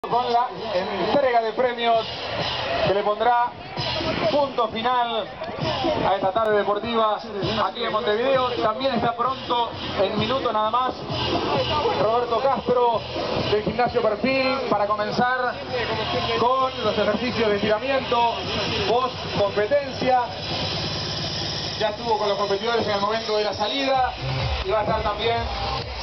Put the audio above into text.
Con la entrega de premios que le pondrá punto final a esta tarde deportiva aquí en Montevideo. También está pronto, en minutos nada más, Roberto Castro del Gimnasio Perfil para comenzar con los ejercicios de estiramiento post competencia. Ya estuvo con los competidores en el momento de la salida y va a estar también